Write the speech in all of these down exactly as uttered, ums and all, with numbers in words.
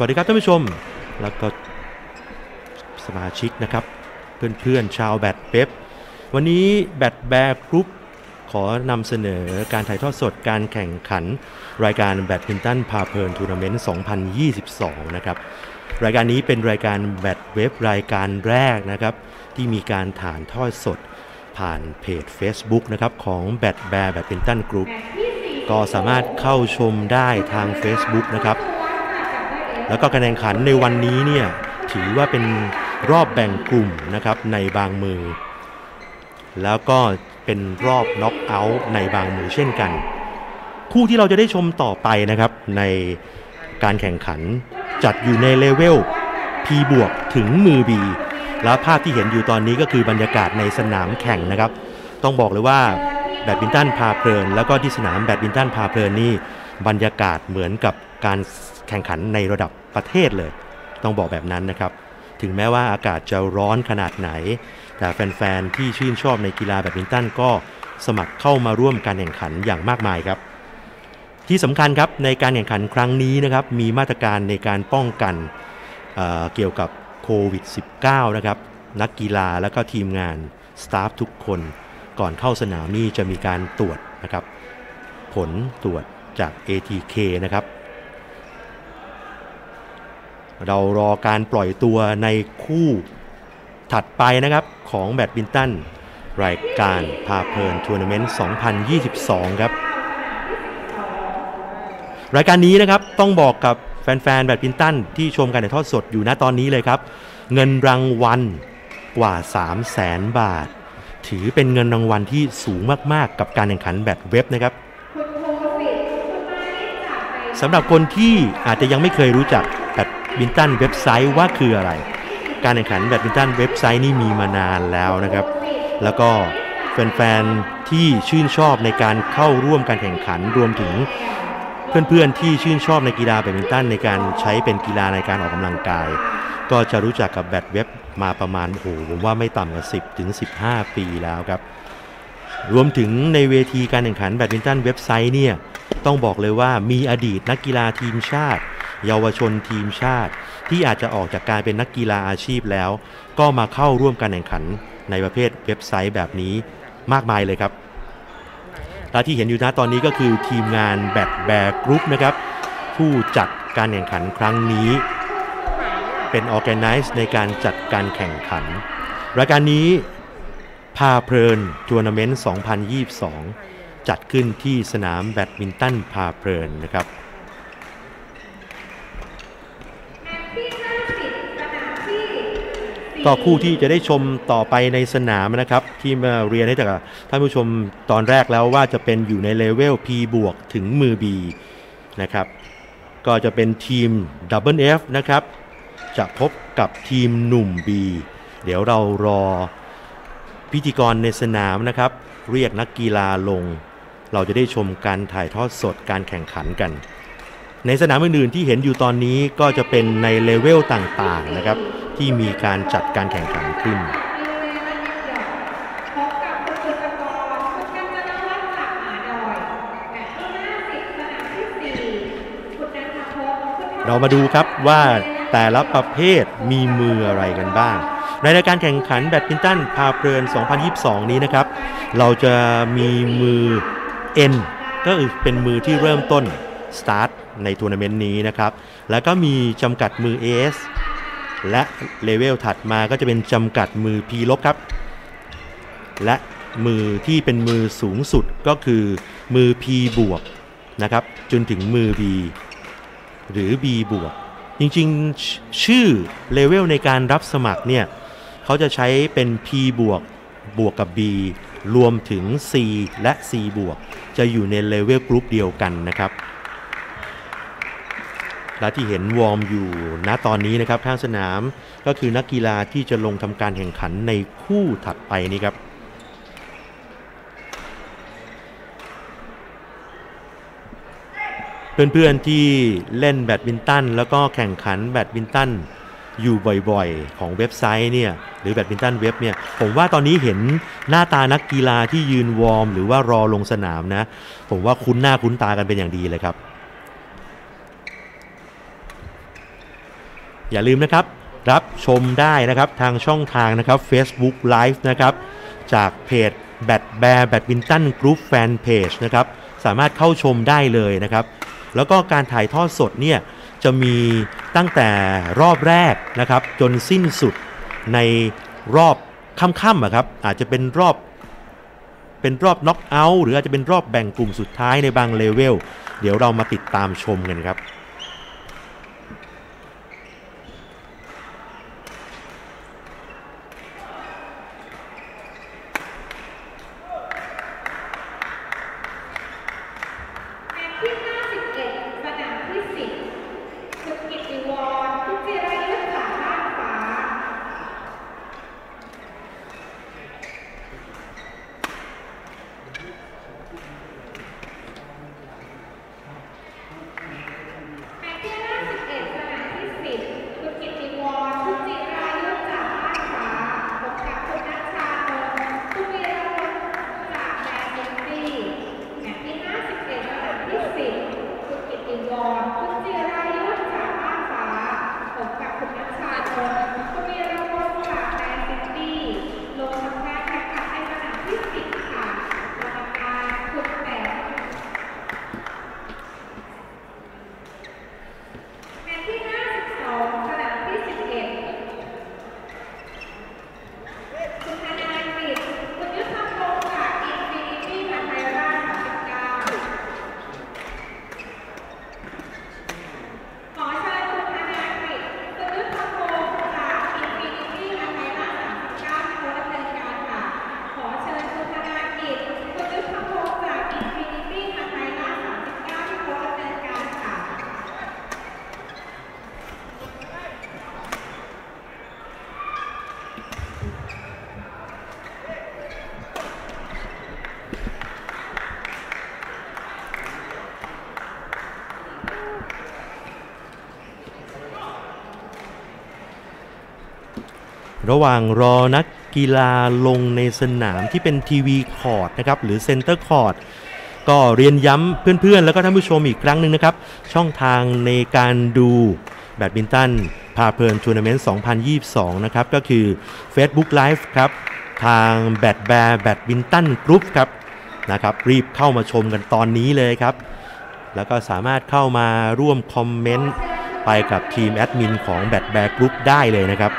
วัสดีครับท่านผู้ชมแล้วก็สมาชิกนะครับเพื่อนๆชาวแบดเว็บวันนี้แบดแบร์กรุ๊ปขอนำเสนอการถ่ายทอดสดการแข่งขันรายการแบดมินตันพาเพลินทัวร์นาเมนต์สองพันยี่สิบสองนะครับรายการนี้เป็นรายการแบดเว็บรายการแรกนะครับที่มีการถ่ายทอดสดผ่านเพจ Facebook นะครับของแบดแบร์แบดมินตันกรุ๊ปก็สามารถเข้าชมได้ทาง Facebook นะครับแล้วก็การแข่งขันในวันนี้เนี่ยถือว่าเป็นรอบแบ่งกลุ่มนะครับในบางมือแล้วก็เป็นรอบน็อกเอาท์ในบางมือเช่นกันคู่ที่เราจะได้ชมต่อไปนะครับในการแข่งขันจัดอยู่ในเลเวล P บวกถึงมือ B แล้วภาพที่เห็นอยู่ตอนนี้ก็คือบรรยากาศในสนามแข่งนะครับต้องบอกเลยว่าแบดมินตันพาเพลินแล้วก็ที่สนามแบดมินตันพาเพลินนี่บรรยากาศเหมือนกับการแข่งขันในระดับประเทศเลยต้องบอกแบบนั้นนะครับถึงแม้ว่าอากาศจะร้อนขนาดไหนแต่แฟนๆที่ชื่นชอบในกีฬาแบดมินตันก็สมัครเข้ามาร่วมการแข่งขันอย่างมากมายครับที่สำคัญครับในการแข่งขันครั้งนี้นะครับมีมาตรการในการป้องกันเอ่อเกี่ยวกับโควิด สิบเก้า นะครับนักกีฬาและก็ทีมงานสตาฟทุกคนก่อนเข้าสนามนี่จะมีการตรวจนะครับผลตรวจจาก เอ ที เค นะครับเรารอการปล่อยตัวในคู่ถัดไปนะครับของแบดมินตันรายการพาเพลินทัวร์นาเมนต์สองพันยี่สิบสองครับรายการนี้นะครับต้องบอกกับแฟนๆแบดมินตันที่ชมการถ่ายทอดสดอยู่ณตอนนี้เลยครับเงินรางวัลกว่า สามแสน บาทถือเป็นเงินรางวัลที่สูงมากๆกับการแข่งขันแบดเว็บนะครับสำหรับคนที่อาจจะยังไม่เคยรู้จักแบดมินตันเว็บไซต์ว่าคืออะไรการแข่งขันแบดมินตันเว็บไซต์นี่มีมานานแล้วนะครับแล้วก็แฟนๆที่ชื่นชอบในการเข้าร่วมการแข่งขันรวมถึงเพื่อนๆที่ชื่นชอบในกีฬาแบดมินตันในการใช้เป็นกีฬาในการออกกำลังกายก็จะรู้จักกับแบดเว็บมาประมาณโอ้โหผมว่าไม่ต่ำกว่าสิบถึงสิบห้าปีแล้วครับรวมถึงในเวทีการแข่งขันแบดมินตันเว็บไซต์เนี่ยต้องบอกเลยว่ามีอดีตนักกีฬาทีมชาติเยาวชนทีมชาติที่อาจจะออกจากการเป็นนักกีฬาอาชีพแล้วก็มาเข้าร่วมการแข่งขันในประเภทเว็บไซต์แบบนี้มากมายเลยครับและที่เห็นอยู่ณตอนนี้ก็คือทีมงานแบดแบร์กรุ๊ปนะครับผู้จัดการแข่งขันครั้งนี้เป็นออร์แกไนซ์ในการจัดการแข่งขันรายการนี้พาเพลินทัวร์นาเมนต์สองพันยี่สิบสองจัดขึ้นที่สนามแบดมินตันพาเพลินนะครับก็คู่ที่จะได้ชมต่อไปในสนามนะครับที่มาเรียนให้กับท่านผู้ชมตอนแรกแล้วว่าจะเป็นอยู่ในเลเวล P บวกถึงมือ B นะครับก็จะเป็นทีม ดับเบิลยู เอฟ นะครับจะพบกับทีมหนุ่ม B เดี๋ยวเรารอพิธีกรในสนามนะครับเรียกนักกีฬาลงเราจะได้ชมการถ่ายทอดสดการแข่งขันกันในสนามอื่นๆที่เห็นอยู่ตอนนี้ก็จะเป็นในเลเวลต่างๆนะครับที่มีการจัดการแข่งขันขึ้นเรามาดูครับว่าแต่ละประเภทมีมืออะไรกันบ้างในรายการแข่งขันแบดมินตันพาเพลินสองพันยี่สิบสองนี้นะครับเราจะมีมือ N ก็คือเป็นมือที่เริ่มต้นสตาร์ทในทัวร์นาเมนต์นี้นะครับแล้วก็มีจำกัดมือ เอ เอส และเลเวลถัดมาก็จะเป็นจำกัดมือ P ลบครับและมือที่เป็นมือสูงสุดก็คือมือ P บวกนะครับจนถึงมือ B หรือ B บวกจริงๆชื่อเลเวลในการรับสมัครเนี่ยเขาจะใช้เป็น P บวกบวกกับ B รวมถึง C และ C บวกจะอยู่ในเลเวลกรุ๊ปเดียวกันนะครับและที่เห็นวอร์มอยู่ณตอนนี้นะครับข้างสนามก็คือนักกีฬาที่จะลงทำการแข่งขันในคู่ถัดไปนี้ครับเพื่อนๆที่เล่นแบดมินตันแล้วก็แข่งขันแบดมินตันอยู่บ่อยๆของเว็บไซต์เนี่ยหรือแบดมินตันเว็บเนี่ยผมว่าตอนนี้เห็นหน้าตานักกีฬาที่ยืนวอร์มหรือว่ารอลงสนามนะผมว่าคุ้นหน้าคุ้นตากันเป็นอย่างดีเลยครับอย่าลืมนะครับรับชมได้นะครับทางช่องทางนะครับ Facebook Live นะครับจากเพจแบดแบร์แบดมินตันกรุ๊ปแฟนเพจนะครับสามารถเข้าชมได้เลยนะครับแล้วก็การถ่ายทอดสดเนี่ยจะมีตั้งแต่รอบแรกนะครับจนสิ้นสุดในรอบค่ำๆครับอาจจะเป็นรอบเป็นรอบน็อกเอาท์หรืออาจจะเป็นรอบแบ่งกลุ่มสุดท้ายในบางเลเวลเดี๋ยวเรามาติดตามชมกันครับระหว่างรอนักกีฬาลงในสนามที่เป็นทีวีคอร์ดนะครับหรือเซ็นเตอร์คอร์ดก็เรียนย้ำเพื่อนๆแล้วก็ท่านผู้ชมอีกครั้งหนึ่งนะครับช่องทางในการดูแบดมินตันพาเพลินทัวร์นาเมนต์สองพันยี่สิบสองนะครับก็คือ Facebook Live ครับทางแบดแบร์แบดมินตันกรุ๊ปครับนะครับรีบเข้ามาชมกันตอนนี้เลยครับแล้วก็สามารถเข้ามาร่วมคอมเมนต์ไปกับทีมแอดมินของแบดแบร์กรุ๊ปได้เลยนะครับ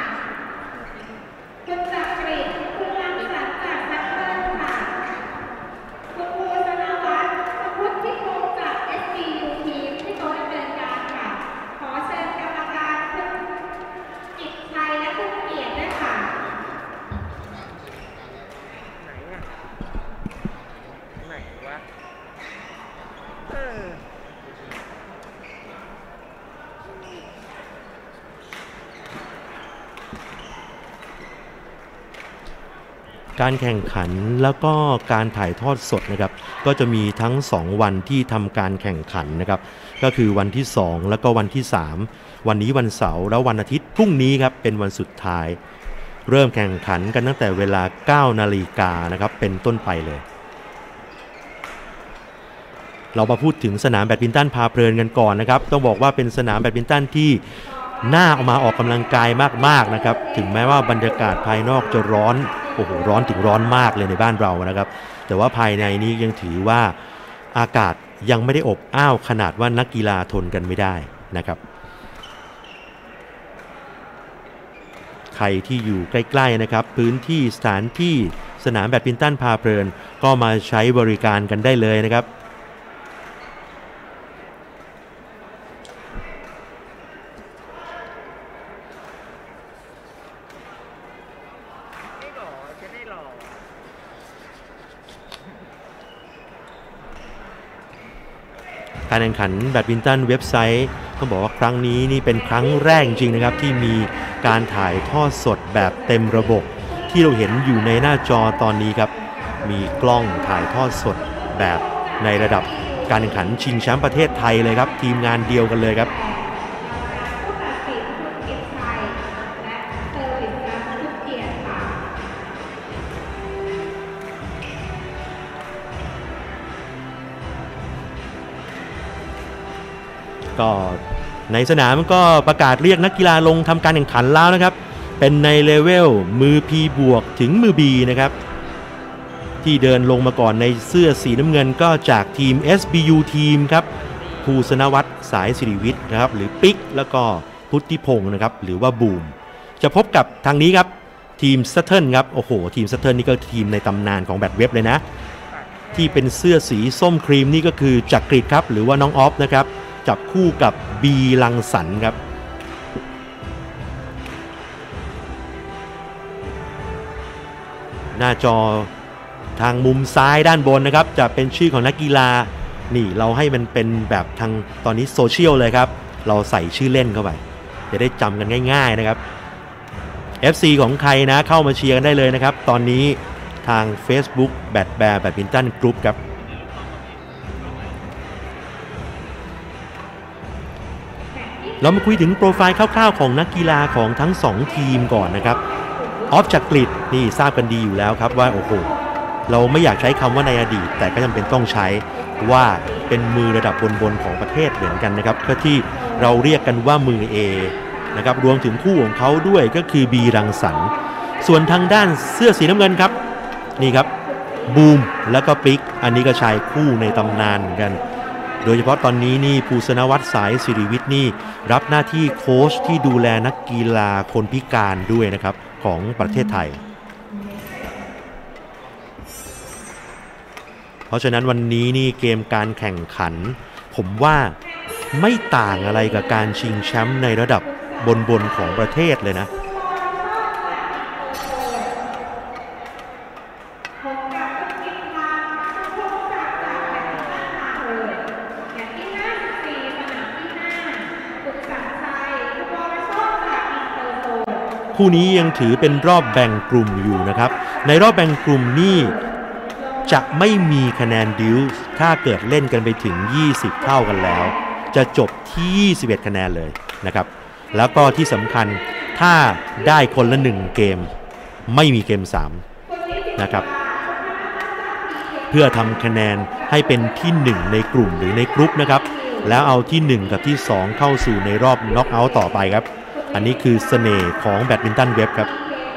การแข่งขันแล้วก็การถ่ายทอดสดนะครับก็จะมีทั้งสองวันที่ทำการแข่งขันนะครับก็คือวันที่สองแล้วก็วันที่สามวันนี้วันเสาร์แล้ววันอาทิตย์พรุ่งนี้ครับเป็นวันสุดท้ายเริ่มแข่งขันกันตั้งแต่เวลา เก้านาฬิกานะครับเป็นต้นไปเลยเรามาพูดถึงสนามแบดมินตันพาเพลินกันก่อนนะครับต้องบอกว่าเป็นสนามแบดมินตันที่น่าเอามาออกกำลังกายมากๆนะครับถึงแม้ว่าบรรยากาศภายนอกจะร้อนโอ้โหร้อนถึงร้อนมากเลยในบ้านเรานะครับแต่ว่าภายในนี้ยังถือว่าอากาศยังไม่ได้อบอ้าวขนาดว่านักกีฬาทนกันไม่ได้นะครับใครที่อยู่ใกล้ๆนะครับพื้นที่สถานที่สนามแบดมินตันพาเพลินก็มาใช้บริการกันได้เลยนะครับการแข่งขันแบดมินตันเว็บไซต์ต้องบอกว่าครั้งนี้นี่เป็นครั้งแรกจริงๆนะครับที่มีการถ่ายทอดสดแบบเต็มระบบที่เราเห็นอยู่ในหน้าจอตอนนี้ครับมีกล้องถ่ายทอดสดแบบในระดับการแข่งขันชิงแชมป์ประเทศไทยเลยครับทีมงานเดียวกันเลยครับก็ในสนามก็ประกาศเรียกนักกีฬาลงทำการแข่งขันแล้วนะครับเป็นในเลเวลมือ P บวกถึงมือ B นะครับที่เดินลงมาก่อนในเสื้อสีน้ำเงินก็จากทีม เอส บี ยู ทีมครับภูสนวัฒน์สายสิริวิทย์นะครับหรือปิ๊กแล้วก็พุทธิพงศ์นะครับหรือว่าบูมจะพบกับทางนี้ครับทีมซัตเทิลครับโอ้โหทีมซัตเทิลนี่ก็ทีมในตำนานของแบดเว็บเลยนะที่เป็นเสื้อสีส้มครีมนี่ก็คือจักริดครับหรือว่าน้องออฟนะครับจับคู่กับบีลังสรรค์ครับหน้าจอทางมุมซ้ายด้านบนนะครับจะเป็นชื่อของนักกีฬานี่เราให้มันเป็นแบบทางตอนนี้โซเชียลเลยครับเราใส่ชื่อเล่นเข้าไปจะได้จำกันง่ายๆนะครับ เอฟ ซี ของใครนะเข้ามาเชียร์กันได้เลยนะครับตอนนี้ทาง Facebook แบดแบร์แบดมินตันกรุ๊ปครับเรามาคุยถึงโปรไฟล์คร่าวๆของนักกีฬาของทั้งสองทีมก่อนนะครับออฟจักริดนี่ทราบกันดีอยู่แล้วครับว่าโอ้โหเราไม่อยากใช้คำว่าในอดีตแต่ก็จำเป็นต้องใช้ว่าเป็นมือระดับบนๆของประเทศเหมือนกันนะครับก็ที่เราเรียกกันว่ามือ A นะครับรวมถึงคู่ของเขาด้วยก็คือบีรังสรรค์ส่วนทางด้านเสื้อสีน้ำเงินครับนี่ครับบูมแล้วก็ปิ๊กอันนี้ก็ชายคู่ในตำนานเหมือนกันโดยเฉพาะตอนนี้นี่ภูสนวัฒน์สายสิริวิทย์นี่รับหน้าที่โค้ชที่ดูแลนักกีฬาคนพิการด้วยนะครับของประเทศไทยเพราะฉะนั้นวันนี้นี่เกมการแข่งขันผมว่าไม่ต่างอะไรกับการชิงแชมป์ในระดับบนๆของประเทศเลยนะคู่นี้ยังถือเป็นรอบแบ่งกลุ่มอยู่นะครับในรอบแบ่งกลุ่มนี่จะไม่มีคะแนนดิวส์ถ้าเกิดเล่นกันไปถึงยี่สิบเท่ากันแล้วจะจบที่ยี่สิบเอ็ดคะแนนเลยนะครับแล้วก็ที่สำคัญถ้าได้คนละหนึ่งเกมไม่มีเกมสามนะครับเพื่อทำคะแนนให้เป็นที่หนึ่งในกลุ่มหรือในกรุ๊ปนะครับแล้วเอาที่หนึ่งกับที่สองเข้าสู่ในรอบน็อกเอาท์ต่อไปครับอันนี้คือเสน่ห์ของแบดมินตันเว็บครับ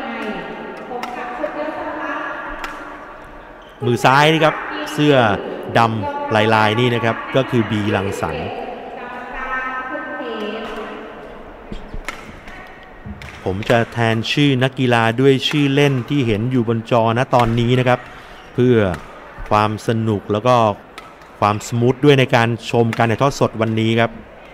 มือซ้ายนี่ครับเสื้อดำลายลายนี่นะครับก็คือบีรังสรรค์ผมจะแทนชื่อนักกีฬาด้วยชื่อเล่นที่เห็นอยู่บนจอนะตอนนี้นะครับเพื่อความสนุกแล้วก็ความสมูทด้วยในการชมการถ่ายทอดสดวันนี้ครับ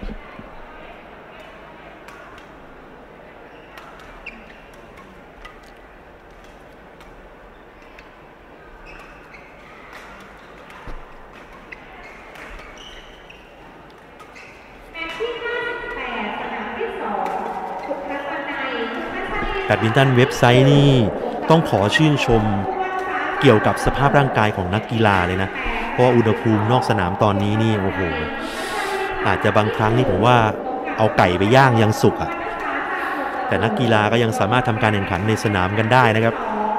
แบดมินตันเว็บไซต์นี่ต้องขอชื่นชมเกี่ยวกับสภาพร่างกายของนักกีฬาเลยนะเพราะอุณหภูมินอกสนามตอนนี้นี่โอ้โหอาจจะบางครั้งนี่ผมว่าเอาไก่ไปย่างยังสุกอ่ะแต่นักกีฬาก็ยังสามารถทำการแข่งขันในสนามกันได้นะครับ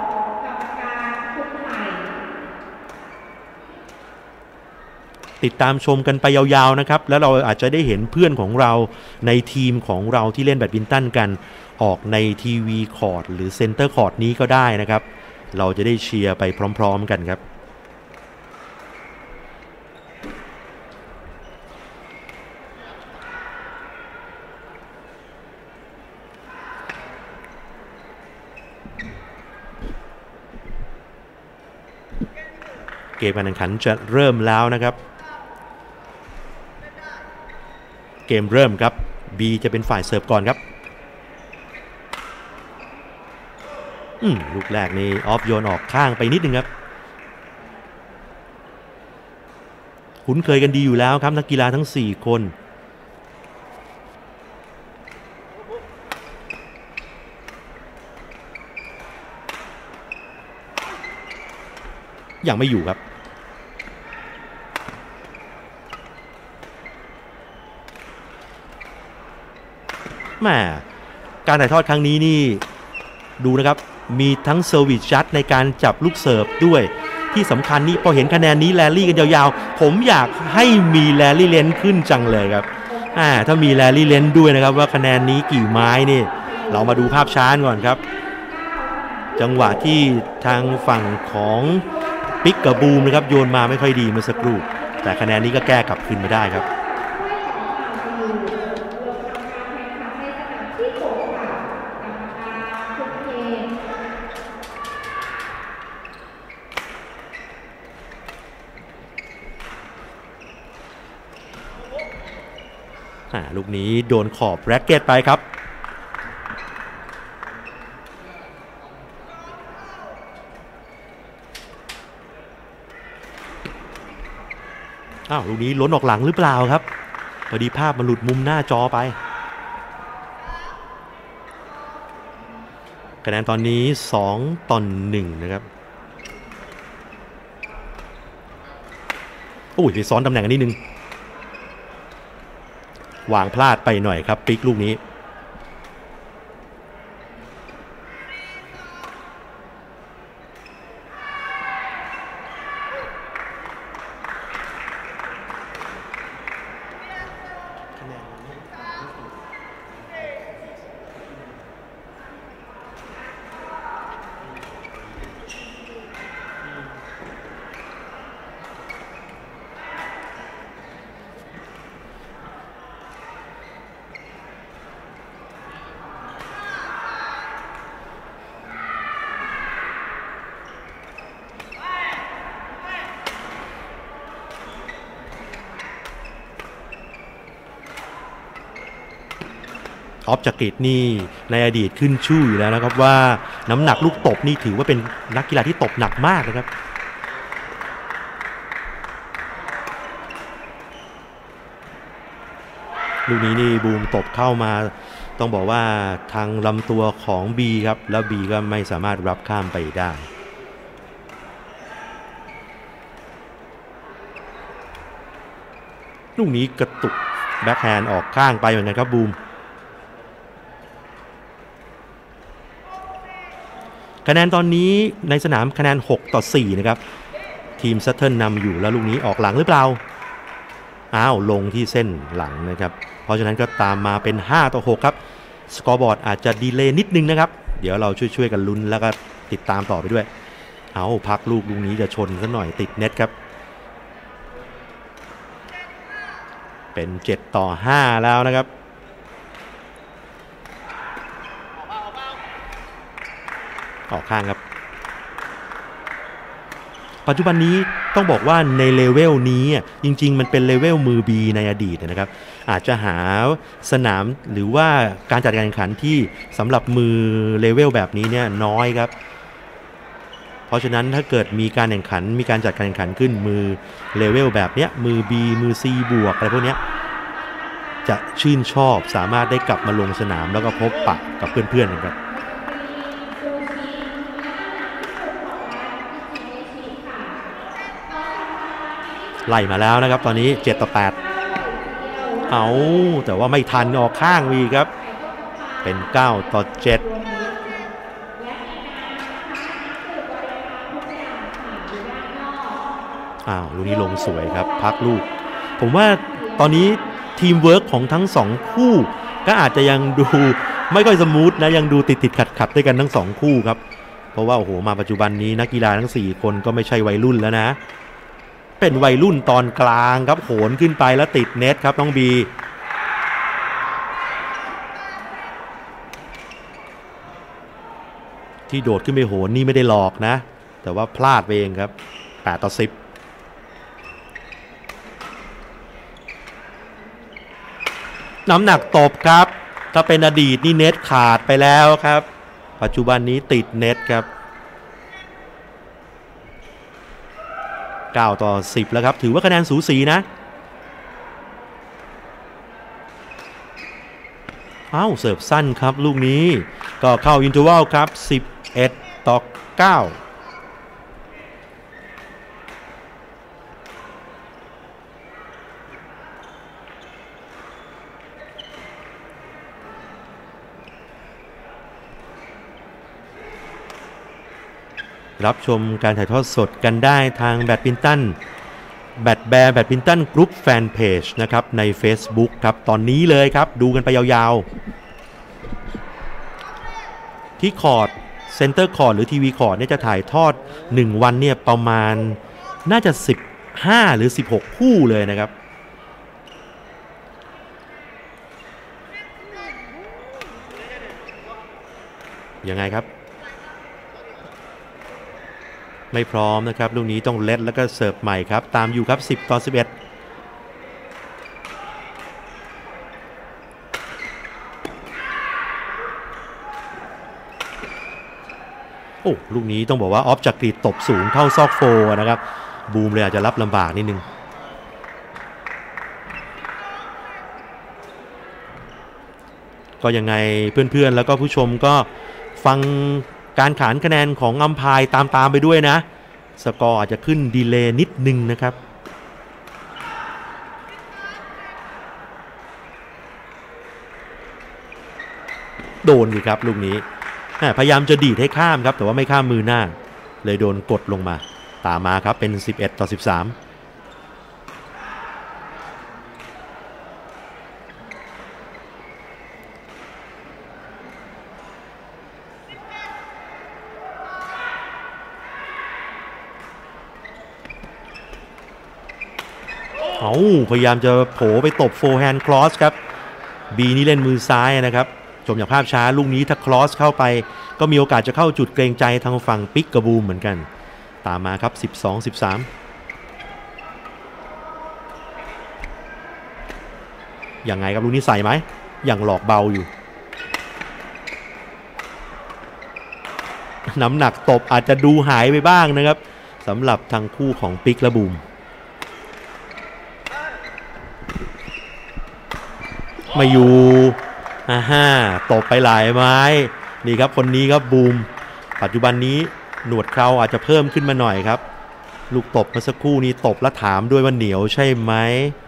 ติดตามชมกันไปยาวๆนะครับแล้วเราอาจจะได้เห็นเพื่อนของเราในทีมของเราที่เล่นแบดมินตันกันออกในทีวีคอร์ตหรือเซ็นเตอร์คอร์ตนี้ก็ได้นะครับเราจะได้เชียร์ไปพร้อมๆกันครับเกมการแข่งขันจะเริ่มแล้วนะครับเกมเริ่มครับ B จะเป็นฝ่ายเสิร์ฟก่อนครับอืมลูกแรกนี่ออฟโยนออกข้างไปนิดนึงครับคุ้นเคยกันดีอยู่แล้วครับนักกีฬาทั้งสี่คนยังไม่อยู่ครับแม่การถ่ายทอดครั้งนี้นี่ดูนะครับมีทั้งเซอร์วิสจัดในการจับลูกเสิร์ฟด้วยที่สำคัญนี่พอเห็นคะแนนนี้แรลลี่กันยาวๆผมอยากให้มีแรลลี่เลนขึ้นจังเลยครับอ่าถ้ามีแลลี่เลนด้วยนะครับว่าคะแนนนี้กี่ไม้นี่เรามาดูภาพช้าก่อนครับจังหวะที่ทางฝั่งของปิ๊กกับบูมนะครับโยนมาไม่ค่อยดีเมื่อสักครู่แต่คะแนนนี้ก็แก้กลับคืนมาได้ครับลูกนี้โดนขอบแร็คเก็ตไปครับอ้าวลูกนี้ล้นออกหลังหรือเปล่าครับพอดีภาพมันหลุดมุมหน้าจอไปคะแนนตอนนี้สองต่อหนึ่งนะครับโอ้ยไปซ้อนตำแหน่งอันนี้นึงวางพลาดไปหน่อยครับปิ๊กลูกนี้ออฟจักริดนี่ในอดีตขึ้นชื่ออยู่แล้วนะครับว่าน้ำหนักลูกตบนี่ถือว่าเป็นนักกีฬาที่ตบหนักมากนะครับลูกนี้นี่บูมตบเข้ามาต้องบอกว่าทางลำตัวของ B ครับแล้ว B ก็ไม่สามารถรับข้ามไปได้ลูกนี้กระตุกแบ็คแฮนด์ออกข้างไปเหมือนกันครับบูมคะแนนตอนนี้ในสนามคะแนนหกต่อสี่นะครับทีมซัตเทิลนำอยู่แล้วลูกนี้ออกหลังหรือเปล่าอ้าวลงที่เส้นหลังนะครับเพราะฉะนั้นก็ตามมาเป็นห้าต่อหกครับสกอร์บอร์ดอาจจะดีเลย์นิดนึงนะครับเดี๋ยวเราช่วยๆกันลุ้นแล้วก็ติดตามต่อไปด้วยเอาพักลูกลูกนี้จะชนซะหน่อยติดเน็ตครับเป็นเจ็ดต่อห้าแล้วนะครับออกข้างครับปัจจุบันนี้ต้องบอกว่าในเลเวลนี้จริงๆมันเป็นเลเวลมือ B ในอดีตนะครับอาจจะหาสนามหรือว่าการจัดการแข่งขันที่สำหรับมือเลเวลแบบนี้เนี่ยน้อยครับเพราะฉะนั้นถ้าเกิดมีการแข่งขันมีการจัดการแข่งขันขึ้นมือเลเวลแบบเนี้ยมือ B มือ C บวกอะไรพวกเนี้ยจะชื่นชอบสามารถได้กลับมาลงสนามแล้วก็พบปะกับเพื่อนๆนะครับไล่มาแล้วนะครับตอนนี้เจ็ดต่อแปดเอาแต่ว่าไม่ทันออกข้างวีครับเป็นเก้าต่อเจ็ดอ้าวลูกนี้ลงสวยครับพักลูกผมว่าตอนนี้ทีมเวิร์กของทั้งสองคู่ก็อาจจะยังดูไม่ค่อยสมูทนะยังดูติดติดขัดขัดด้วยกันทั้งสองคู่ครับเพราะว่าโอ้โหมาปัจจุบันนี้นักกีฬาทั้งสี่คนก็ไม่ใช่วัยรุ่นแล้วนะเป็นวัยรุ่นตอนกลางครับโหนขึ้นไปแล้วติดเน็ตครับน้องบีที่โดดขึ้นไปโหนนี่ไม่ได้หลอกนะแต่ว่าพลาดไปเองครับแปดต่อสิบน้ำหนักตบครับถ้าเป็นอดีตนี่เน็ตขาดไปแล้วครับปัจจุบันนี้ติดเน็ตครับเก้าต่อสิบแล้วครับถือว่าคะแนนสูสีนะอ้าวเสิร์ฟสั้นครับลูกนี้ก็เข้าอินเทอร์วัลครับสิบเอ็ดต่อเก้ารับชมการถ่ายทอดสดกันได้ทางแบดมินตันแบดแบร์แบดมินตันกรุ๊ปแฟนเพจนะครับใน Facebook ครับตอนนี้เลยครับดูกันไปยาวๆที่คอร์ดเซ็นเตอร์คอร์ดหรือทีวีคอร์ดเนี่ยจะถ่ายทอดหนึ่งวันเนี่ยประมาณน่าจะสิบห้าหรือสิบหกคู่เลยนะครับยังไงครับไม่พร้อมนะครับลูกนี้ต้องเล็ดแล้วก็เสิร์ฟใหม่ครับตามอยู่ครับสิบต่อสิบเอ็ดโอ้ลูกนี้ต้องบอกว่าออฟจักรีตบสูงเข้าซอกโฟนะครับบูมเลยอาจจะรับลำบากนิดนึงก็ยังไงเพื่อนๆแล้วก็ผู้ชมก็ฟังการขานคะแนนของอัมพายตามๆไปด้วยนะสกอร์อาจจะขึ้นดีเลย์นิดนึงนะครับโดนสิครับลูกนี้พยายามจะดีดให้ข้ามครับแต่ว่าไม่ข้ามมือหน้าเลยโดนกดลงมาตามมาครับเป็นสิบเอ็ดต่อสิบสามเอาพยายามจะโผล่ไปตบโฟร์แฮนด์คลอสครับบีนี่เล่นมือซ้ายนะครับชมจากภาพช้าลูกนี้ถ้าคลอสเข้าไปก็มีโอกาสจะเข้าจุดเกรงใจทางฝั่งปิกกับบูมเหมือนกันตามมาครับสิบสอง สิบสามยังไงครับลูกนี้ใส่ไหมยังหลอกเบาอยู่น้ำหนักตบอาจจะดูหายไปบ้างนะครับสำหรับทางคู่ของปิกและบูมมาอยู่อ่าฮ่าตบไปหลายไม้นี่ครับคนนี้ครับบูมปัจจุบันนี้หนวดเคราอาจจะเพิ่มขึ้นมาหน่อยครับลูกตบเมื่อสักครู่นี้ตบแล้วถามด้วยว่าเหนียวใช่ไหม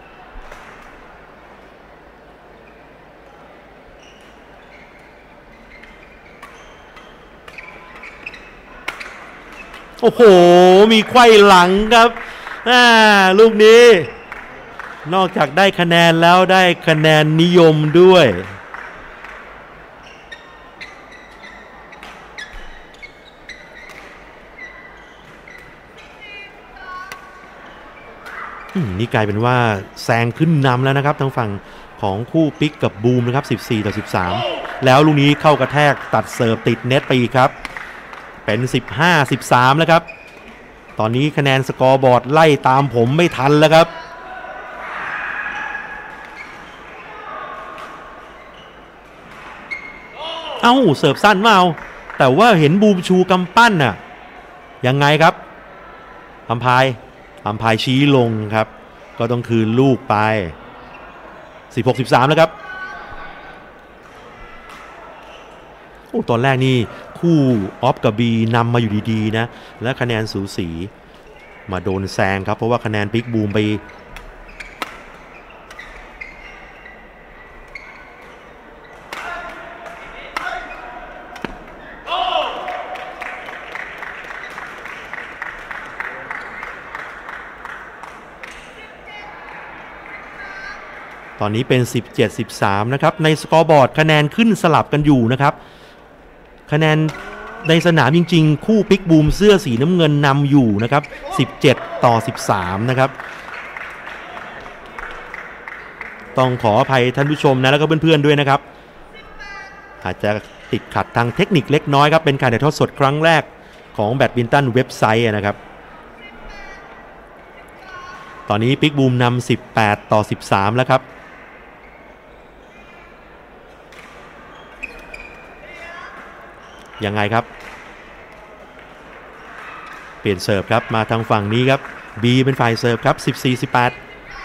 โอ้โหมีไขว้หลังครับอ่าลูกนี้นอกจากได้คะแนนแล้วได้คะแนนนิยมด้วยนี่กลายเป็นว่าแซงขึ้นนำแล้วนะครับทางฝั่งของคู่ปิกกับบูมนะครับสิบสี่ต่อสิบสามแล้วลูกนี้เข้ากระแทกตัดเสิร์ฟติดเน็ตไปอีกครับเป็นสิบห้า สิบสามแล้วครับตอนนี้คะแนนสกอร์บอร์ดไล่ตามผมไม่ทันแล้วครับเอ้าเสิร์ฟสั้นมาเอาแต่ว่าเห็นบูมชูกำปั้นน่ะยังไงครับอัมพายอัมพายชี้ลงครับก็ต้องคืนลูกไปสิบหก สิบสามแล้วครับโอ้ตอนแรกนี่คู่ออฟกับบีนำมาอยู่ดีๆนะและคะแนนสูสีมาโดนแซงครับเพราะว่าคะแนนปิกบูมไปตอนนี้เป็นสิบเจ็ด สิบสามนะครับในสกอร์บอร์ดคะแนนขึ้นสลับกันอยู่นะครับคะแนนในสนามจริงๆคู่ปิกบูมเสื้อสีน้ำเงินนำอยู่นะครับสิบเจ็ดต่อสิบสามนะครับต้องขออภัยท่านผู้ชมนะแล้วก็เพื่อนๆด้วยนะครับอาจจะติดขัดทางเทคนิคเล็กน้อยครับเป็นการถ่ายทอดสดครั้งแรกของแบดมินตันเว็บไซต์นะครับตอนนี้ปิกบูมนำสิบแปดต่อสิบสามแล้วครับยังไงครับเปลี่ยนเสิร์ฟครับมาทางฝั่งนี้ครับ B เป็นฝ่ายเสิร์ฟครับสิบสี่ สิบแปด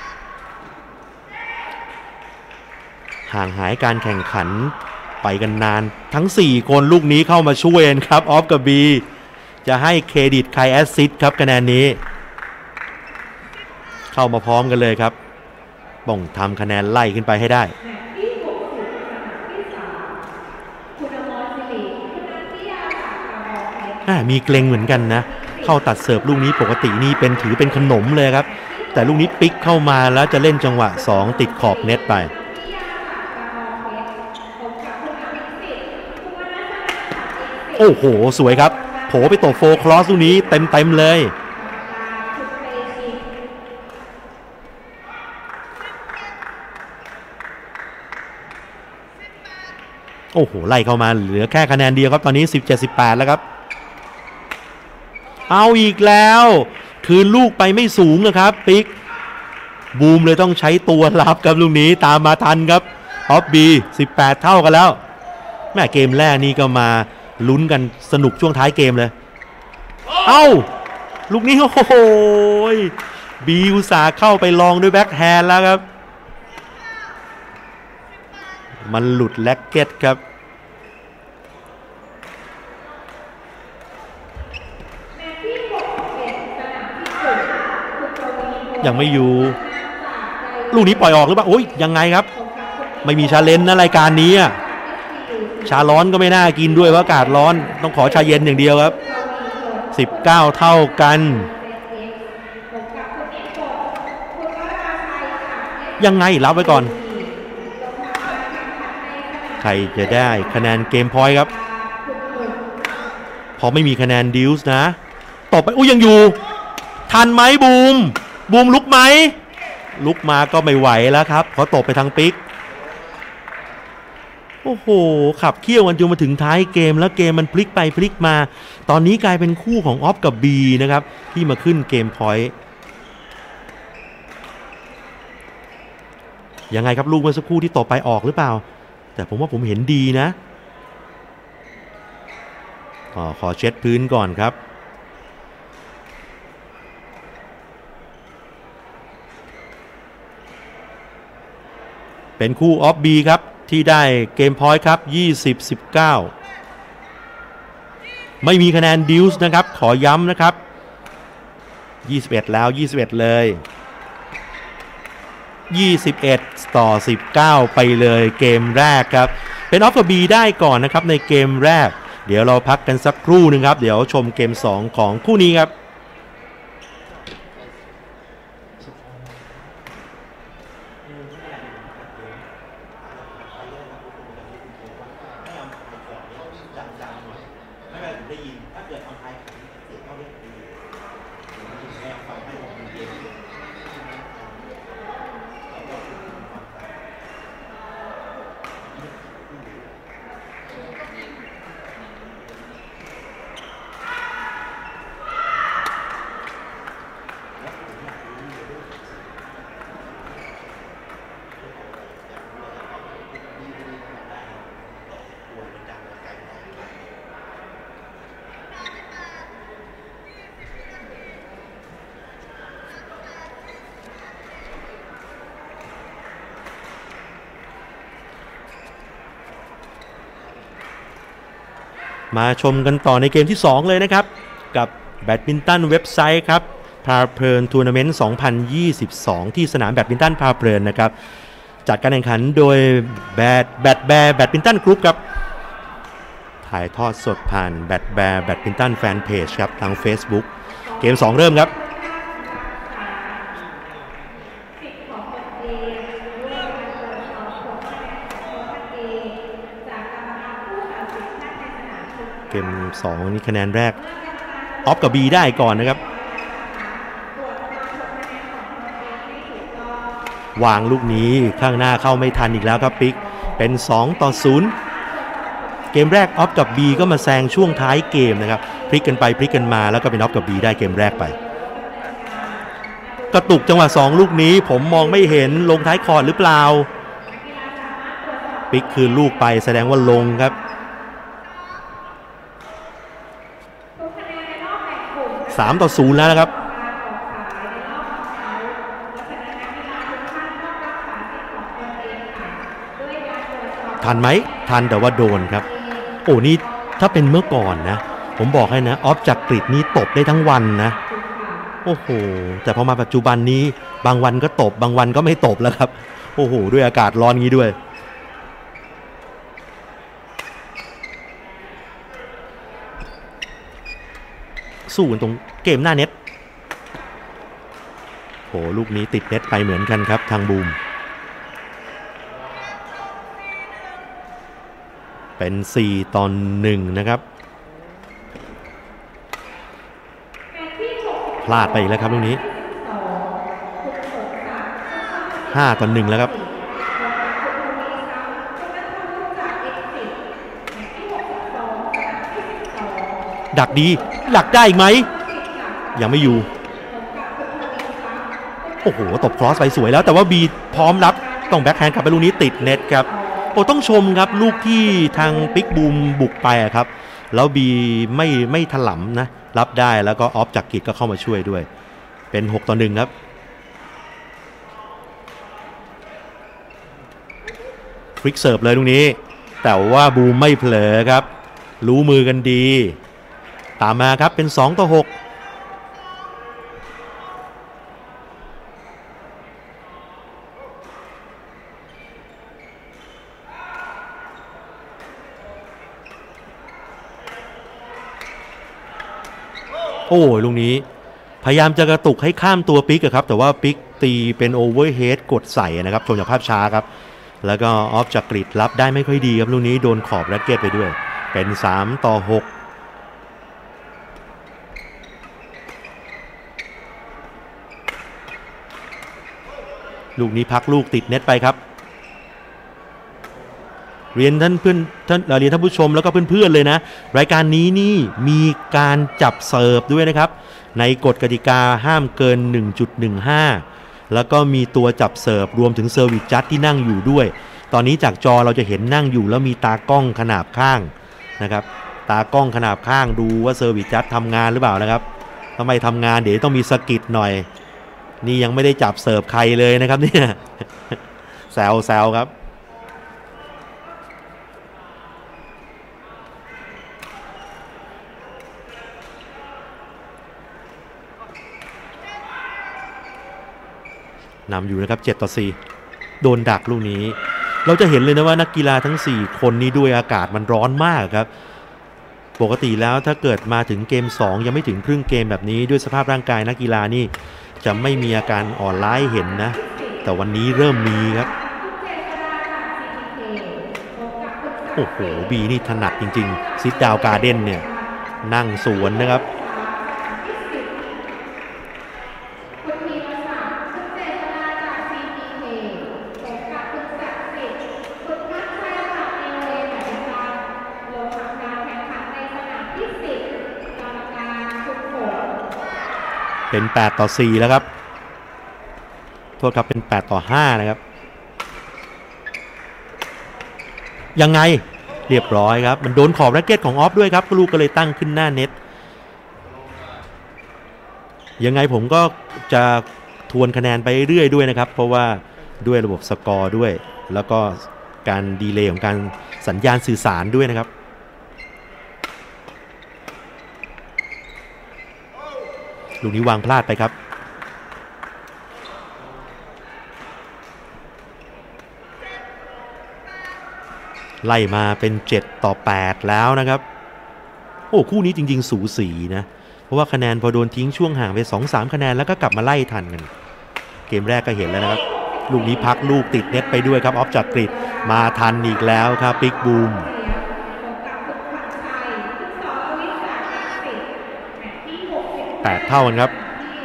ห่างหายการแข่งขันไปกันนานทั้งสี่คนลูกนี้เข้ามาช่วยครับออฟกับ B จะให้เครดิตใครแอสซิสต์ครับคะแนนนี้เข้ามาพร้อมกันเลยครับต้องทำคะแนนไล่ขึ้นไปให้ได้มีเกรงเหมือนกันนะเข้าตัดเสิร์ฟลูกนี้ปกตินี่เป็นถือเป็นขนมเลยครับแต่ลูกนี้ปิ๊กเข้ามาแล้วจะเล่นจังหวะสองติดขอบเน็ตไปโอ้โหสวยครับโผไปตบโฟร์คลอสลูกนี้เต็มเต็มเลยโอ้โหไล่เข้ามาเหลือแค่คะแนนเดียวครับตอนนี้ สิบเจ็ดสิบแปด แล้วครับเอาอีกแล้วคืนลูกไปไม่สูงนะครับปิ๊กบูมเลยต้องใช้ตัวรับครับลูกนี้ตามมาทันครับออฟบีสิบแปดเท่ากันแล้วแม่เกมแรกนี่ก็มาลุ้นกันสนุกช่วงท้ายเกมเลยเอ้าลูกนี้โอ้โหบีอุตส่าห์เข้าไปลองด้วยแบ็คแฮนด์แล้วครับมันหลุดแล็กเก็ตครับยังไม่อยู่ลูกนี้ปล่อยออกหรือเปล่าโอ้ยยังไงครับไม่มีชาเลนจ์นะรายการนี้ชาร้อนก็ไม่น่ากินด้วยเพราะอากาศร้อนต้องขอชาเย็นอย่างเดียวครับสิบเก้าเท่ากันยังไงรับไว้ก่อนใครจะได้คะแนนเกมพอยต์ครับพอไม่มีคะแนนดิวส์นะต่อไปอุ้ยยังอยู่ทันไหมบูมบูมลุกไหมลุกมาก็ไม่ไหวแล้วครับเขาตบไปทางปิ๊กโอ้โหขับเคี่ยวกันจนมาถึงท้ายเกมแล้วเกมมันพลิกไปพลิกมาตอนนี้กลายเป็นคู่ของออฟกับบีนะครับที่มาขึ้นเกมพอยต์ยังไงครับลูกเมื่อสักครู่ที่ต่อไปออกหรือเปล่าแต่ผมว่าผมเห็นดีนะขอเช็ดพื้นก่อนครับเป็นคู่ออฟบีครับที่ได้เกมพอยต์ครับยี่สิบ สิบเก้าไม่มีคะแนนดิวส์นะครับขอย้ำนะครับยี่สิบเอ็ดแล้วยี่สิบเอ็ดเลยยี่สิบเอ็ดต่อสิบเก้าไปเลยเกมแรกครับเป็นออฟกับบีได้ก่อนนะครับในเกมแรกเดี๋ยวเราพักกันสักครู่นึงครับเดี๋ยวชมเกมสองของคู่นี้ครับมาชมกันต่อในเกมที่สองเลยนะครับกับแบดมินตันเว็บไซต์ครับพาเพลินทัวร์นาเมนต์สองพันยี่สิบสองที่สนามแบดมินตันพาเพลินนะครับจัดการแข่งขันโดยแบดแบดแบร์แบดมินตันกรุ๊ปครับถ่ายทอดสดผ่านแบดแบร์แบดมินตันแฟนเพจครับทาง Facebook เกมสองเริ่มครับเกมสองนี้คะแนนแรกออฟกับบีได้ก่อนนะครับวางลูกนี้ข้างหน้าเข้าไม่ทันอีกแล้วครับปิ๊กเป็นสองต่อศูนย์เกมแรกออฟกับบีก็มาแซงช่วงท้ายเกมนะครับพลิกกันไปพลิกกันมาแล้วก็เป็นออฟกับบีได้เกมแรกไปกระตุกจังหวะสองลูกนี้ผมมองไม่เห็นลงท้ายคอร์ดหรือเปล่าปิ๊กคืนลูกไปแสดงว่าลงครับสามต่อศูนย์แล้วนะครับทันไหมทันแต่ว่าโดนครับโอ้นี่ถ้าเป็นเมื่อก่อนนะผมบอกให้นะออฟจักริดนี่ตบได้ทั้งวันนะโอ้โหแต่พอมาปัจจุบันนี้บางวันก็ตบบางวันก็ไม่ตบแล้วครับโอ้โหด้วยอากาศร้อนงี้ด้วยสู้กันตรงเกมหน้าเน็ตโหลูกนี้ติดเน็ตไปเหมือนกันครับทางบูมเป็นสี่ต่อหนึ่งนะครับพลาดไปอีกแล้วครับลูกนี้ห้าต่อหนึ่งแล้วครับดักดีหลักได้อีกไหมยังไม่อยู่โอ้โหตบครอสไปสวยแล้วแต่ว่าบีพร้อมรับต้องแบ็คแฮนด์กลับไปลูกนี้ติดเน็ตครับโอ้ต้องชมครับลูกที่ทางปิกบูมบุกไปครับแล้วบีไม่ไม่ถลำนะรับได้แล้วก็ออฟจากกิจก็เข้ามาช่วยด้วยเป็นหกต่อหนึ่งครับฟลิกเสิร์ฟเลยตรงนี้แต่ว่าบูมไม่เผลอครับรู้มือกันดีตามมาครับเป็นสองต่อหกโอ้ยลูกนี้พยายามจะกระตุกให้ข้ามตัวปิกครับแต่ว่าปิกตีเป็นโอเวอร์เฮดกดใส่นะครับชมจากภาพช้าครับแล้วก็ออฟจากกริดรับได้ไม่ค่อยดีครับลูกนี้โดนขอบแร็คเก็ตไปด้วยเป็นสามต่อหกลูกนี้พักลูกติดเน็ตไปครับเรียนท่านเพื่อนท่านเรียนท่านผู้ชมแล้วก็เพื่อนๆเลยนะรายการนี้นี่มีการจับเสิร์ฟด้วยนะครับในกฎกติกาห้ามเกิน หนึ่งจุดหนึ่งห้า แล้วก็มีตัวจับเสิร์ฟรวมถึงเซอร์วิสจัดที่นั่งอยู่ด้วยตอนนี้จากจอเราจะเห็นนั่งอยู่แล้วมีตากล้องขนาบข้างนะครับตากล้องขนาบข้างดูว่าเซอร์วิสจัดทำงานหรือเปล่านะครับถ้าไม่ทำงานเดี๋ยวต้องมีสกิดหน่อยนี่ยังไม่ได้จับเสิร์ฟใครเลยนะครับเนี่ยแซวแซวครับนำอยู่นะครับเจ็ดต่อสี่โดนดักลูกนี้เราจะเห็นเลยนะว่านักกีฬาทั้งสี่คนนี้ด้วยอากาศมันร้อนมากครับปกติแล้วถ้าเกิดมาถึงเกมสองยังไม่ถึงครึ่งเกมแบบนี้ด้วยสภาพร่างกายนักกีฬานี่จะไม่มีอาการอ่อนล้าเห็นนะแต่วันนี้เริ่มมีครับโอ้โหบีนี่ถนัดจริงๆซิดดาวการ์เด้นเนี่ยนั่งสวนนะครับเป็นแปดต่อสี่แล้วครับโทษครับเป็นแปดต่อห้านะครับยังไงเรียบร้อยครับมันโดนขอบแร็คเก็ตของออฟด้วยครับลูกก็เลยตั้งขึ้นหน้าเน็ตยังไงผมก็จะทวนคะแนนไปเรื่อยด้วยนะครับเพราะว่าด้วยระบบสกอร์ด้วยแล้วก็การดีเลย์ของการสัญญาณสื่อสารด้วยนะครับลูกนี้วางพลาดไปครับไล่มาเป็นเจ็ดต่อแปดแล้วนะครับโอ้คู่นี้จริงๆสูสีนะเพราะว่าคะแนนพอโดนทิ้งช่วงห่างไป สองสาม คะแนนแล้วก็กลับมาไล่ทันกันเกมแรกก็เห็นแล้วนะครับลูกนี้พักลูกติดเน็ตไปด้วยครับออฟจากกริดมาทันอีกแล้วครับปิกบูมแปดเท่ากันครับ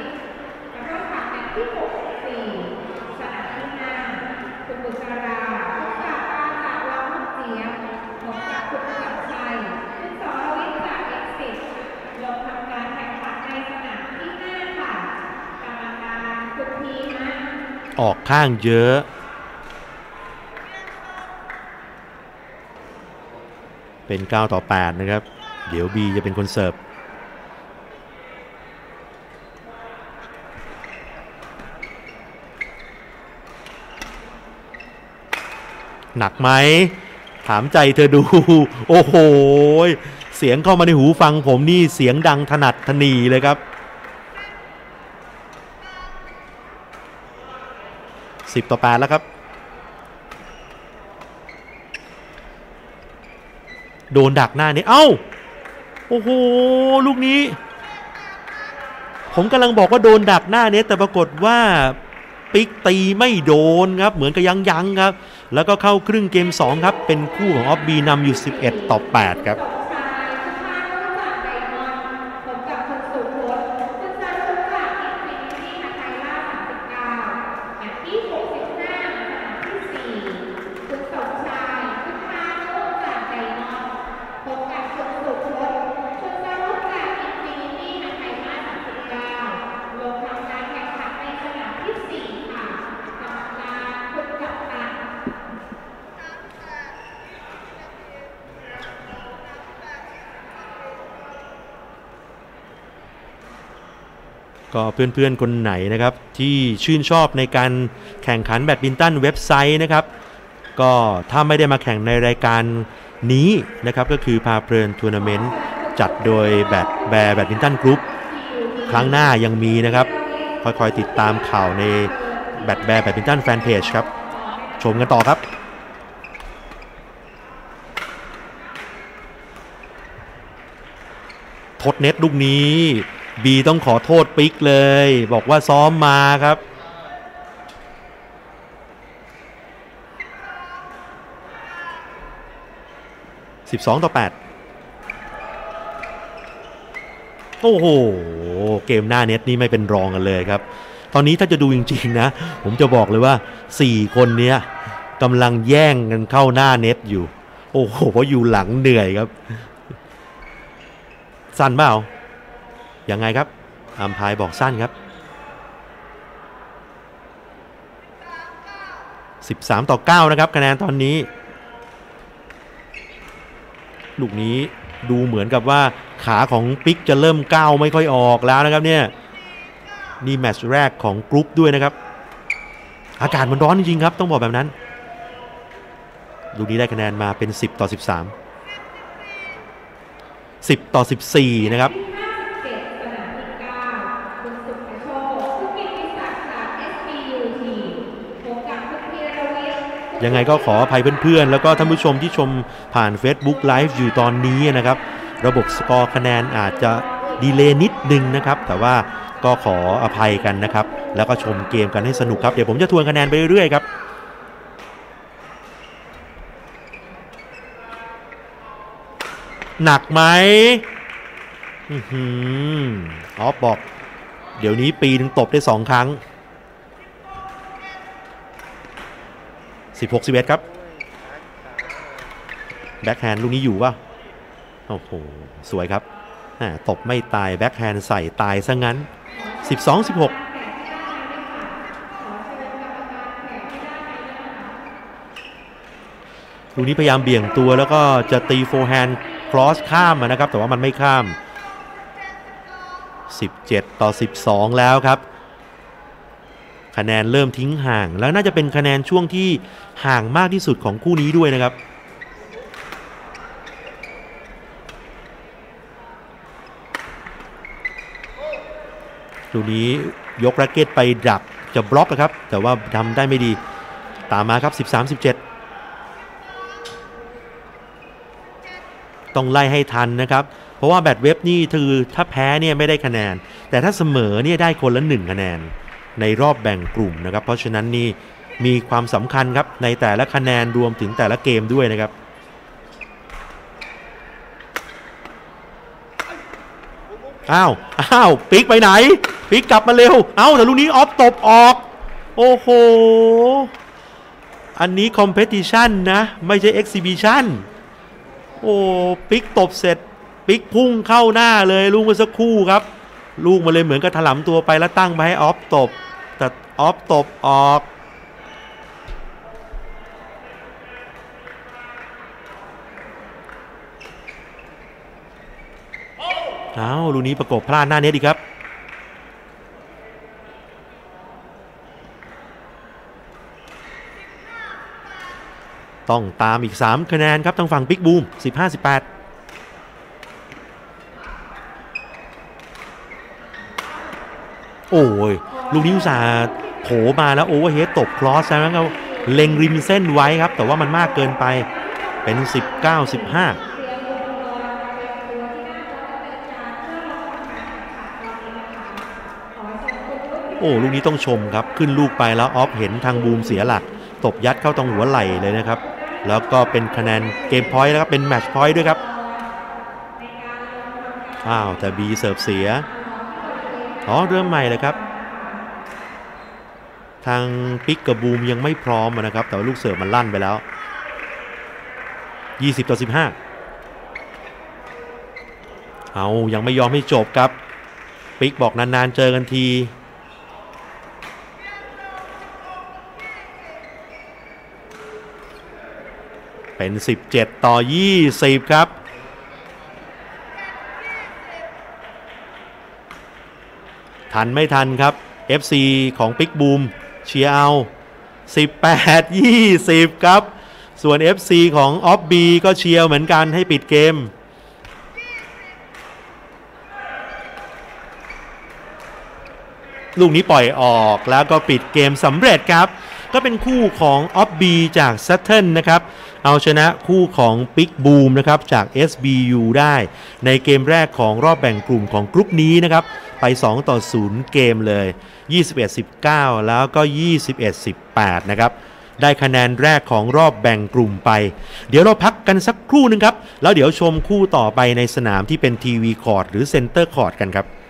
ออกข้างเยอะเป็นเก้าต่อแปดนะครับเดี๋ยวบีจะเป็นคนเสิร์ฟหนักไหมถามใจเธอดูโอ้โหเสียงเข้ามาในหูฟังผมนี่เสียงดังถนัดถนีเลยครับสิบต่อแปดแล้วครับโดนดักหน้านี่เอ้าโอ้โหลูกนี้ผมกำลังบอกว่าโดนดักหน้าเน็ตแต่ปรากฏว่าปิ๊กตีไม่โดนครับเหมือนกับยังยังครับแล้วก็เข้าครึ่งเกมสองครับเป็นคู่ของออฟบีนำอยู่สิบเอ็ดต่อแปดครับก็เพื่อนๆคนไหนนะครับที่ชื่นชอบในการแข่งขันแบดมินตันเว็บไซต์นะครับก็ถ้าไม่ได้มาแข่งในรายการนี้นะครับก็คือพาเพลินทัวร์นาเมนต์จัดโดยแบดแบร์แบดมินตันกรุ๊ปครั้งหน้ายังมีนะครับคอยๆติดตามข่าวในแบดแบร์แบดมินตันแฟนเพจครับชมกันต่อครับทดเน็ตลูกนี้บีต้องขอโทษปิ๊กเลยบอกว่าซ้อมมาครับสิบสองต่อแปดโอ้โหเกมหน้าเน็ตนี่ไม่เป็นรองกันเลยครับตอนนี้ถ้าจะดูจริงๆนะผมจะบอกเลยว่าสี่คนนี้กำลังแย่งกันเข้าหน้าเน็ตอยู่โอ้โหเพราะอยู่หลังเหนื่อยครับสั้นเปล่ายังไงครับอัมพายบอกสั้นครับสิบสามต่อเก้านะครับคะแนนตอนนี้ลูกนี้ดูเหมือนกับว่าขาของปิ๊กจะเริ่มก้าวไม่ค่อยออกแล้วนะครับเนี่ยนี่แมตช์แรกของกรุ๊ปด้วยนะครับอากาศมันร้อนจริงๆครับต้องบอกแบบนั้นลูกนี้ได้คะแนนมาเป็นสิบต่อสิบสาม สิบต่อสิบสี่นะครับยังไงก็ขออภัยเพื่อนๆแล้วก็ท่านผู้ชมที่ชมผ่าน Facebook Live อยู่ตอนนี้นะครับระบบสกอร์คะแนนอาจจะดีเลย์นิดนึงนะครับแต่ว่าก็ขออภัยกันนะครับแล้วก็ชมเกมกันให้สนุกครับเดี๋ยวผมจะทวนคะแนนไปเรื่อยๆครับหนักไหมอือหือออฟบอกเดี๋ยวนี้ปีนึงตบได้สองครั้งสิบหก สิบเอ็ดครับแบ็คแฮนด์ลูกนี้อยู่ป่ะโอ้โหสวยครับตบไม่ตายแบ็คแฮนด์ใส่ตายซะงั้นสิบสอง สิบหกลูกนี้พยายามเบี่ยงตัวแล้วก็จะตีโฟร์แฮนด์ครอสข้ามนะครับแต่ว่ามันไม่ข้ามสิบเจ็ดต่อสิบสองแล้วครับคะแนนเริ่มทิ้งห่างแล้วน่าจะเป็นคะแนนช่วงที่ห่างมากที่สุดของคู่นี้ด้วยนะครับลูกนี้ยกแร็คเก็ตไปดักจะบล็อกครับแต่ว่าทำได้ไม่ดีตามมาครับสิบสาม สิบเจ็ดต้องไล่ให้ทันนะครับเพราะว่าแบดเว็บนี่คือถ้าแพ้เนี่ยไม่ได้คะแนนแต่ถ้าเสมอเนี่ยได้คนละหนึ่งคะแนนในรอบแบ่งกลุ่มนะครับเพราะฉะนั้นนี่มีความสำคัญครับในแต่ละคะแนนรวมถึงแต่ละเกมด้วยนะครับอ้าวอ้าวปิ๊กไปไหนปิ๊กกลับมาเร็วเอ้าแต่ลูกนี้ออฟตบออกโอ้โหอันนี้คอมเพติชันนะไม่ใช่เอ็กซิบิชันโอ้ปิ๊กตบเสร็จปิ๊กพุ่งเข้าหน้าเลยลูกเมื่อสักครู่ครับลูกมาเลยเหมือนกับถลำตัวไปแล้วตั้งไปให้ออฟตบแต่ออฟตบออกอ้าวลูกนี้ประกบพลาดหน้าเน็ตอีกครับต้องตามอีกสามคะแนนครับทางฝั่งปิ๊กบูม สิบห้า สิบแปดโอ้ยลูกนี้อุตส่าห์โผมาแล้วโอเวอร์เฮดตบคลอสแล้วก็เล็งริมเส้นไว้ครับแต่ว่ามันมากเกินไปเป็นสิบเก้า สิบห้าโอ้ลูกนี้ต้องชมครับขึ้นลูกไปแล้วออฟเห็นทางบูมเสียหลักตบยัดเข้าตรงหัวไหล่เลยนะครับแล้วก็เป็นคะแนนเกมพอยต์แล้วครับเป็นแมตช์พอยต์ด้วยครับอ้าวแต่บีเสิร์ฟเสียอ๋อเริ่มใหม่เลยครับทางปิ๊กกับบูมยังไม่พร้อมนะครับแต่ว่าลูกเสิร์ฟมันลั่นไปแล้วยี่สิบต่อสิบห้าเอายังไม่ยอมให้จบครับปิ๊กบอกนานๆเจอกันทีเป็นสิบเจ็ดต่อยี่สิบครับทันไม่ทันครับ เอฟ ซี ของปิ๊กบูมเชียร์เอาสิบแปด ยี่สิบครับส่วน เอฟ ซี ของออฟบีก็เชียร์เหมือนกันให้ปิดเกมลูกนี้ปล่อยออกแล้วก็ปิดเกมสำเร็จครับก็เป็นคู่ของออฟบีจากแซตเทิลนะครับเอาชนะคู่ของปิ๊กบูมนะครับจาก เอส บี ยู ได้ในเกมแรกของรอบแบ่งกลุ่มของกรุ๊ปนี้นะครับไปสองต่อศูนย์เกมเลยยี่สิบเอ็ด สิบเก้าแล้วก็ยี่สิบเอ็ด สิบแปดนะครับได้คะแนนแรกของรอบแบ่งกลุ่มไปเดี๋ยวเราพักกันสักครู่นึงครับแล้วเดี๋ยวชมคู่ต่อไปในสนามที่เป็นทีวีคอร์ตหรือเซ็นเตอร์คอร์ตกันครับ